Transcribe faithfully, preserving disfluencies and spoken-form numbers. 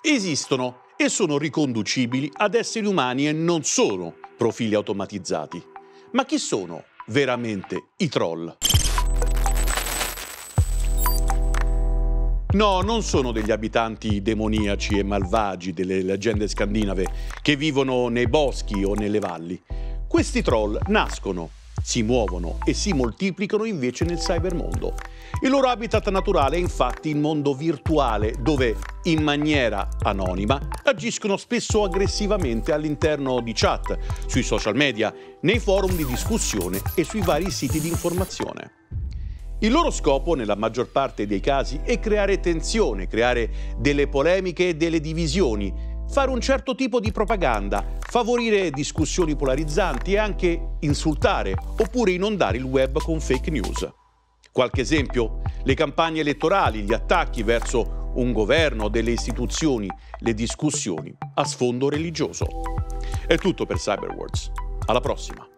Esistono e sono riconducibili ad esseri umani e non sono profili automatizzati. Ma chi sono veramente i troll? No, non sono degli abitanti demoniaci e malvagi delle leggende scandinave che vivono nei boschi o nelle valli. Questi troll nascono, si muovono e si moltiplicano invece nel cybermondo. Il loro habitat naturale è infatti il mondo virtuale, dove in maniera anonima agiscono spesso aggressivamente all'interno di chat, sui social media, nei forum di discussione e sui vari siti di informazione. Il loro scopo, nella maggior parte dei casi, è creare tensione, creare delle polemiche e delle divisioni, fare un certo tipo di propaganda, favorire discussioni polarizzanti e anche insultare oppure inondare il web con fake news. Qualche esempio? Le campagne elettorali, gli attacchi verso un governo, delle istituzioni, le discussioni a sfondo religioso. È tutto per Cyberwords. Alla prossima!